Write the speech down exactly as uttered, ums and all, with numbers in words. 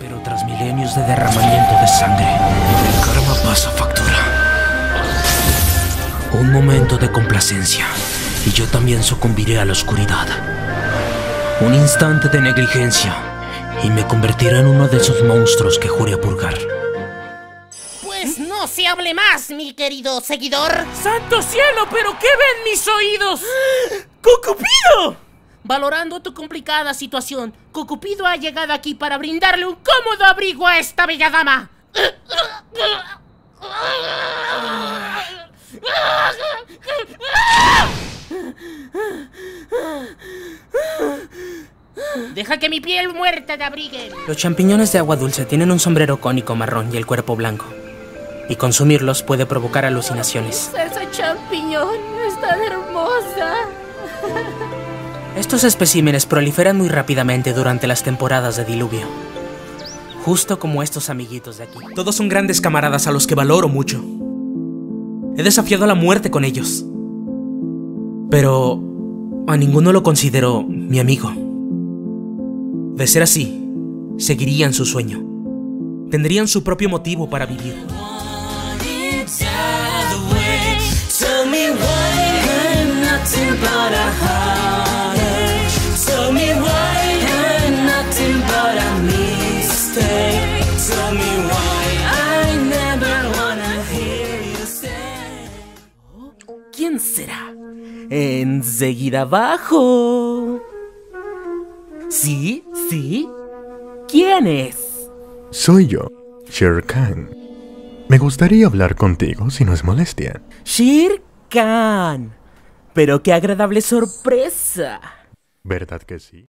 Pero tras milenios de derramamiento de sangre, el karma pasa factura. Un momento de complacencia, y yo también sucumbiré a la oscuridad. Un instante de negligencia, y me convertiré en uno de esos monstruos que juré purgar. Pues no se hable más, mi querido seguidor. ¡Santo cielo! ¿Pero qué ven mis oídos? ¡Cucupido! Valorando tu complicada situación, Cucupido ha llegado aquí para brindarle un cómodo abrigo a esta bella dama. Deja que mi piel muerta te abrigue. Los champiñones de agua dulce tienen un sombrero cónico marrón y el cuerpo blanco. Y consumirlos puede provocar alucinaciones. Esa champiñón es tan hermosa. Estos especímenes proliferan muy rápidamente durante las temporadas de diluvio. Justo como estos amiguitos de aquí. Todos son grandes camaradas a los que valoro mucho. He desafiado a la muerte con ellos. Pero a ninguno lo considero mi amigo. De ser así, seguirían su sueño. Tendrían su propio motivo para vivir. ¿Quién será? Enseguida abajo. ¿Sí? ¿Sí? ¿Quién es? Soy yo, Shere Khan. Me gustaría hablar contigo si no es molestia. Shere Khan. Pero qué agradable sorpresa. ¿Verdad que sí?